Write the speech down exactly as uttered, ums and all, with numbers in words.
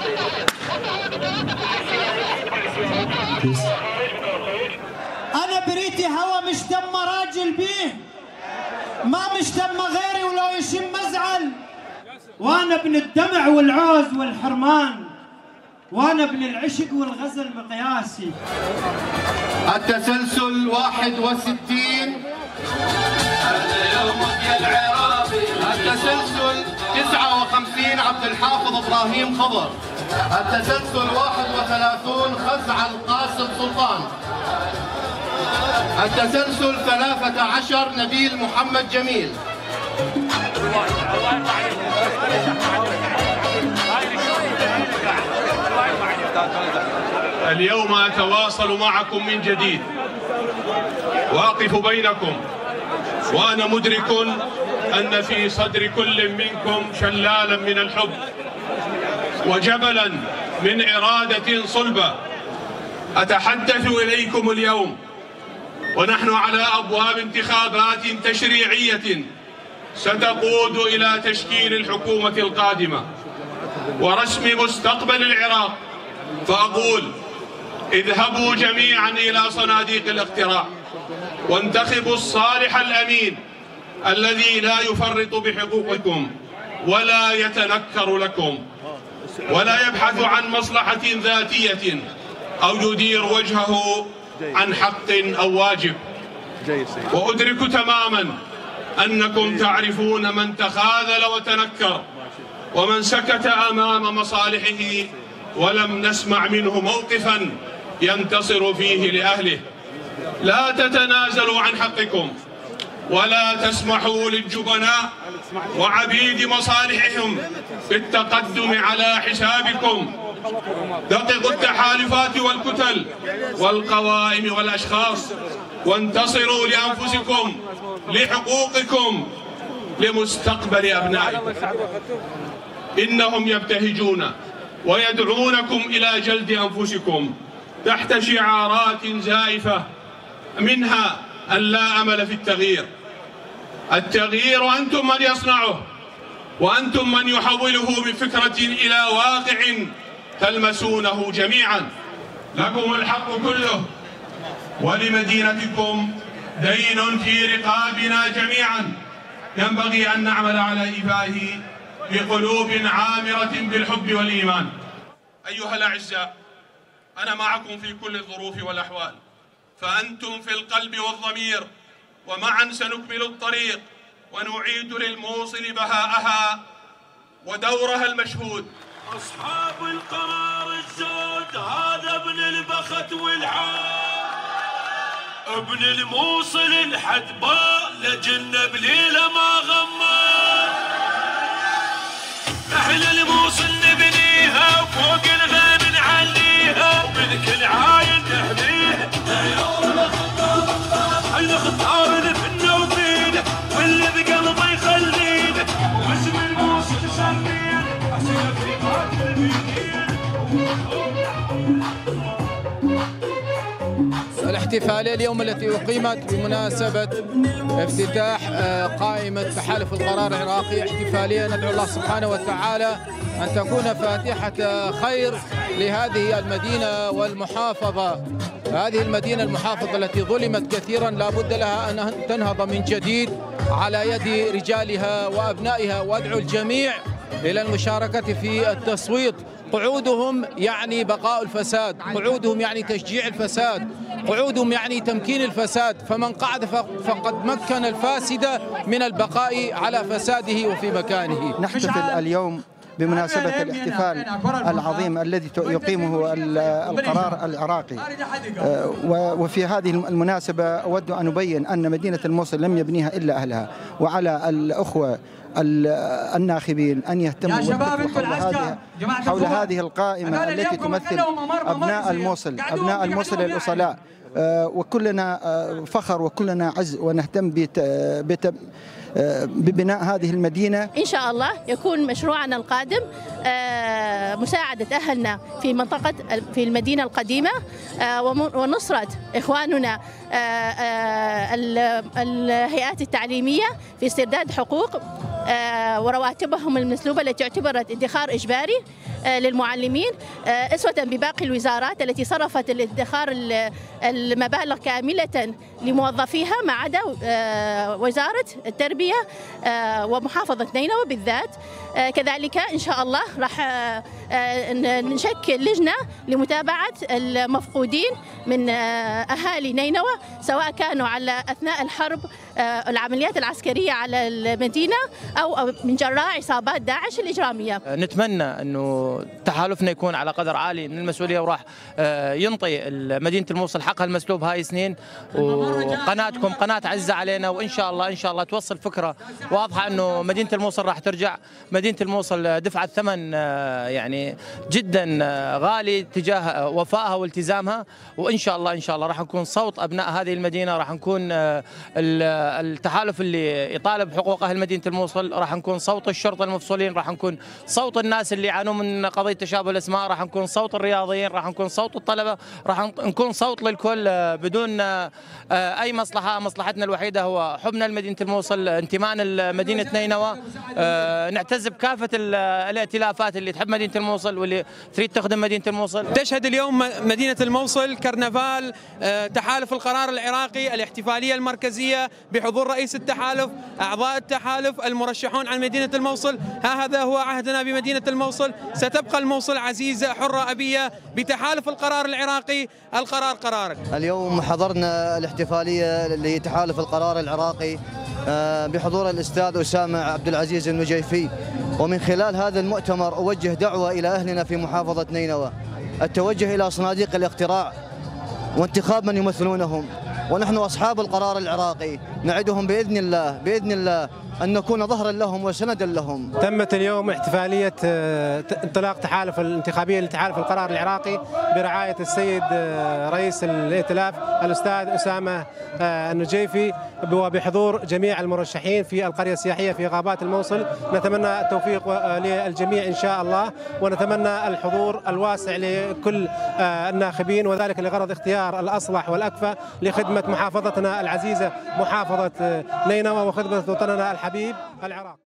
أنا بريتي هوا مش دم راجل بيه، ما مش دم غيري ولو يشم مزعل، وأنا ابن الدمع والعوز والحرمان، وأنا ابن العشق والغزل مقياسي. التسلسل واحد وستين. التسلسل تسعة وخمسين عبد الحافظ إبراهيم خضر. التسلسل واحد وثلاثون خزع القاسم سلطان. التسلسل ثلاثة عشر نبيل محمد جميل. اليوم أتواصل معكم من جديد وأقف بينكم وأنا مدرك أن في صدر كل منكم شلالا من الحب وجبلا من إرادة صلبة. أتحدث إليكم اليوم ونحن على أبواب انتخابات تشريعية ستقود إلى تشكيل الحكومة القادمة ورسم مستقبل العراق، فأقول اذهبوا جميعا إلى صناديق الاقتراع وانتخبوا الصالح الأمين الذي لا يفرط بحقوقكم ولا يتنكر لكم ولا يبحث عن مصلحة ذاتية أو يدير وجهه عن حق أو واجب. وأدرك تماما أنكم تعرفون من تخاذل وتنكر ومن سكت أمام مصالحه ولم نسمع منه موقفا ينتصر فيه لأهله. لا تتنازلوا عن حقكم ولا تسمحوا للجبناء وعبيد مصالحهم بالتقدم على حسابكم. دققوا التحالفات والكتل والقوائم والأشخاص وانتصروا لأنفسكم، لحقوقكم، لمستقبل أبنائكم. إنهم يبتهجون ويدعونكم إلى جلد أنفسكم تحت شعارات زائفة منها أن لا أمل في التغيير. التغيير أنتم من يصنعه وأنتم من يحوله من فكرة إلى واقع تلمسونه جميعا. لكم الحق كله ولمدينتكم دين في رقابنا جميعا ينبغي أن نعمل على إيفائه بقلوب عامرة بالحب والإيمان. أيها الأعزاء، أنا معكم في كل الظروف والأحوال، فأنتم في القلب والضمير، ومعا سنكمل الطريق ونعيد للموصل بهاءها ودورها المشهود. أصحاب القرار الزود هذا ابن البخت والعار، ابن الموصل الحدباء لجنة بليلة ما غمار. احنا الموصل نبنيها وفوق الغيم نعليها ومن كل عاين نحميها. احنا خطار نفنا وفينا واللي بقلبه يخلينا واسم الموصل سمينا اسئله في قاتل بيدينا. الاحتفالية اليوم التي أقيمت بمناسبة افتتاح قائمة تحالف القرار العراقي، احتفالية ندعو الله سبحانه وتعالى أن تكون فاتحة خير لهذه المدينة والمحافظة. هذه المدينة المحافظة التي ظلمت كثيرا لا بد لها أن تنهض من جديد على يد رجالها وأبنائها، وأدعو الجميع إلى المشاركة في التصويت. قعودهم يعني بقاء الفساد، قعودهم يعني تشجيع الفساد، قعودهم يعني تمكين الفساد، فمن قعد فقد مكن الفاسد من البقاء على فساده وفي مكانه. نحتفل اليوم بمناسبة الاحتفال العظيم الذي يقيمه القرار العراقي، وفي هذه المناسبة أود أن أبين أن مدينة الموصل لم يبنيها إلا أهلها، وعلى الأخوة الناخبين أن يهتموا حول هذه حول هذه القائمة التي تمثل أبناء الموصل، أبناء الموصل الأصلاء، وكلنا فخر وكلنا عز، ونهتم ببناء هذه المدينة. إن شاء الله يكون مشروعنا القادم مساعدة أهلنا في منطقة في المدينة القديمة ونصرة إخواننا الهيئات التعليمية في استرداد حقوق ورواتبهم المسلوبة التي اعتبرت ادخار إجباري للمعلمين، أسوة بباقي الوزارات التي صرفت الادخار المبالغ كاملة لموظفيها ما عدا وزارة التربية ومحافظة نينوى بالذات. كذلك إن شاء الله راح نشكل لجنة لمتابعة المفقودين من أهالي نينوى، سواء كانوا على أثناء الحرب العمليات العسكرية على المدينة أو من جراء عصابات داعش الإجرامية. نتمنى أنه تحالفنا يكون على قدر عالي من المسؤولية، وراح ينطي مدينة الموصل حقها المسلوب هاي سنين، وقناتكم قناة عزة علينا، وإن شاء الله إن شاء الله توصل فكرة واضحة أنه مدينة الموصل راح ترجع. مدينة الموصل دفعت ثمن يعني جدا غالي تجاه وفائها والتزامها، وإن شاء الله إن شاء الله راح نكون صوت أبناء هذه المدينة، راح نكون التحالف اللي يطالب حقوق أهل مدينة الموصل، راح نكون صوت الشرطة المفصولين، راح نكون صوت الناس اللي يعانون من قضية تشابه الأسماء، راح نكون صوت الرياضيين، راح نكون صوت الطلبة، راح نكون صوت للكل بدون أي مصلحة. مصلحتنا الوحيدة هو حبنا لمدينة الموصل، انتمائنا لمدينة نينوى، نعتز بكافة الائتلافات اللي تحب مدينة الموصل واللي تريد تخدم مدينة الموصل. تشهد اليوم مدينة الموصل كرنفال تحالف القرار العراقي، الاحتفالية المركزية بحضور رئيس التحالف، أعضاء التحالف، المرشحون عن مدينة الموصل. ها هذا هو عهدنا بمدينة الموصل، ستبقى الموصل عزيزة حرة أبية بتحالف القرار العراقي. القرار قرارك. اليوم حضرنا الاحتفالية لتحالف القرار العراقي بحضور الأستاذ أسامة عبد العزيز النجيفي، ومن خلال هذا المؤتمر أوجه دعوة إلى أهلنا في محافظة نينوى التوجه إلى صناديق الاقتراع وانتخاب من يمثلونهم، ونحن أصحاب القرار العراقي نعدهم بإذن الله بإذن الله أن نكون ظهرا لهم وسندا لهم. تمت اليوم احتفالية انطلاق تحالف الانتخابية لتحالف القرار العراقي برعاية السيد رئيس الائتلاف الأستاذ أسامة النجيفي، وبحضور جميع المرشحين في القرية السياحية في غابات الموصل. نتمنى التوفيق للجميع إن شاء الله، ونتمنى الحضور الواسع لكل الناخبين، وذلك لغرض اختيار الأصلح والأكفأ لخدمة محافظتنا العزيزة محافظة نينوى وخدمة وطننا الحبيب العراق.